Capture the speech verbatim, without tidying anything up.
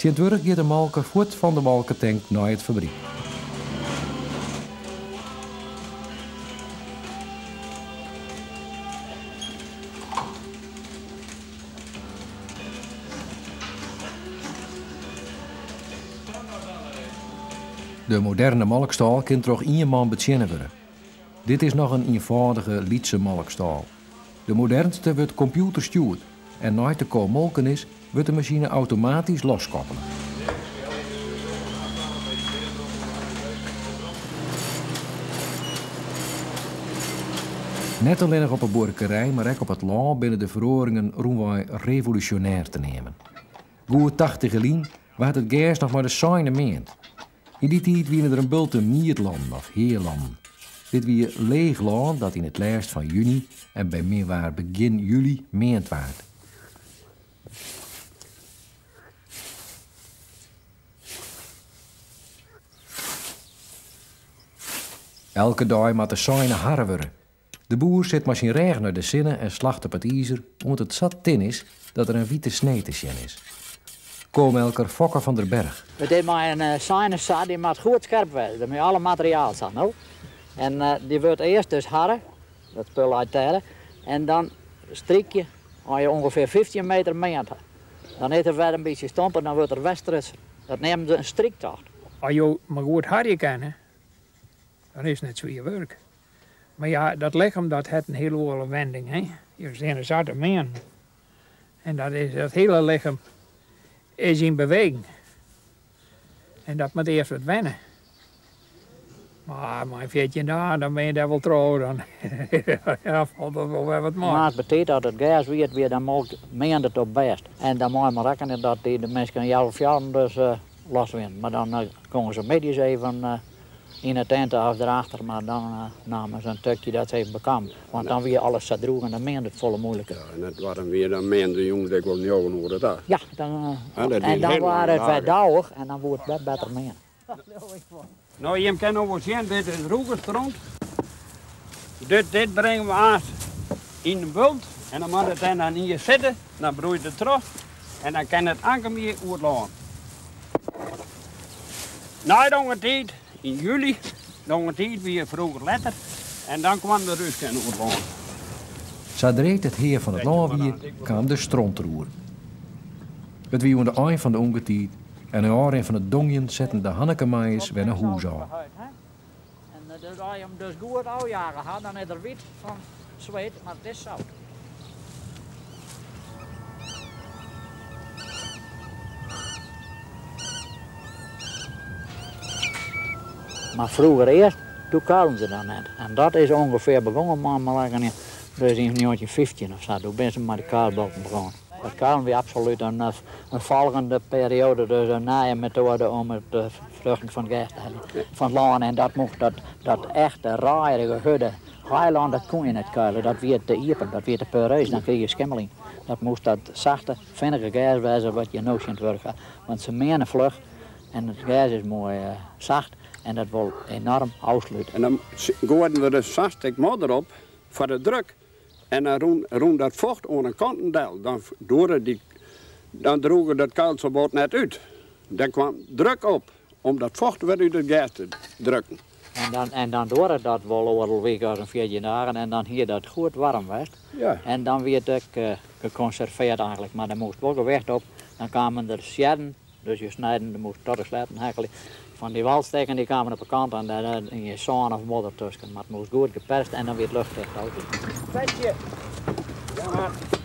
Sint-Wurk gaat de molker voort van de molkentank naar het fabriek. De moderne molkstal kan toch één man betjennen worden. Dit is nog een eenvoudige Lietse molkstal. De modernste wordt computerstuurd en na te komen molken is, wordt de machine automatisch loskoppelen. Net alleen nog op een boerderij, maar ook op het land binnen de verhoringen roem revolutionair te nemen. Goed tachtig gelien waard het gas nog maar de zijne meent. In die tijd wienen er een bulte mierland of heerland. Dit wie leeg land dat in het laatst van juni en bij meer waar begin juli meent waard. Elke dag moet de zijne harre worden. De boer zit maar zijn regen naar de zinnen en slacht op het ijzer omdat het zat tin is dat er een witte snee te zien is. Koolmelker Fokker van der Berg. We deden maar een uh, sinus, die moet goed scherp worden. Dat moet alle materiaal zijn. Nou. En uh, die wordt eerst dus harder, dat spul uit tijden. En dan strik je, als je ongeveer vijftien meter meent. Dan is er weer een beetje stompen, dan wordt er westers. Dat neemt een striktocht. Als je maar goed harder kan, dan is het net zo je werk. Maar ja, dat lichaam dat heeft een hele andere wending. Hè? Je ziet een zwarte man. En dat, is, dat hele lichaam is in beweging. En dat moet eerst wat wennen. Maar maar veertien dagen, dan ben je daar wel trouw. Dan ja, valt dat wel weer wat maar. Maar het betekent dat het gas weer, weer dan moet men het op best. En dan moet je maar rekenen dat die de mensen een jaar of jaar dus uh, los winnen. Maar dan uh, komen ze middags even uh, in het tent of erachter, maar dan uh, namen ze een tukje dat ze even bekam. Want dan weer alles zo droeg en dan meen het volle moeilijker. Ja, en het waren weer dan meen de jongens die ik wel niet horen dat. Ja, dan, uh, ja, en dan waren het weer dauwig en dan wordt het beter meen. Nou, je kan over zien, dit is roegerstront. Dit, dit brengen we aan in de bult en dan moet het dan hier zitten, dan broeit het terug en dan kan het anker meer uitlopen. Na de tijd, in juli, de tijd weer vroeger letter en dan kwam de rust in uitlopen. Zodra het heer van het land weer, kwam de strontroer. Het wie aan de eind van de ongetijd. En een jaar van het dongen zetten de Hannekemaaiers weer naar huis aan. En als je hem dus goed afjagen had, dan is er wit van zweet, maar het is zout. Maar vroeger eerst, toen kalden ze dan net. En dat is ongeveer begonnen, maar dus in negentien vijftien of zo, toen ben ze met de kaalbalken begonnen. Dat kan weer absoluut een, een volgende periode, dus een nieuwe methode om het de vruchten van gas te hebben. Van land en dat mocht dat, dat echte raaierige gudde, heiland, dat kon je niet kuilen, dat weer te iepen, dat weer te peureus, dan kreeg je schimmeling. Dat moest dat zachte, vinnige gas wezen wat je nooit in het werk gaat. Want ze menen vlug en het gas is mooi uh, zacht en dat wil enorm afsluiten. En dan gooiden we dus zacht ik modder op voor de druk. En dan roen, roen dat vocht aan een kantendel. Dan, door die, dan droegen dat koolstofboot net uit. Dan kwam druk op om dat vocht weer uit het gas te drukken. En dan, en dan door het dat wel over een week als een veertien dagen en dan hier dat goed warm werd. Ja. En dan werd het uh, geconserveerd eigenlijk, maar dan moest wel gewicht op. Dan kwamen er sjedden, dus je snijden, dan moest tot de sletten eigenlijk. Van die walsteken die kwamen op de kant en daar in je zon of modder tussen. Maar het moest goed geperst en dan weer luchtdicht. Petje! Ja, maar.